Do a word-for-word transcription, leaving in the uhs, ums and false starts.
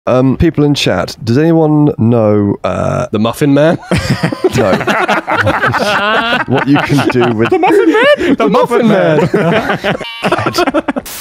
Um, people in chat, does anyone know uh, the Muffin Man? No. What you can do with the Muffin Man? The, the Muffin, Muffin Man. Man.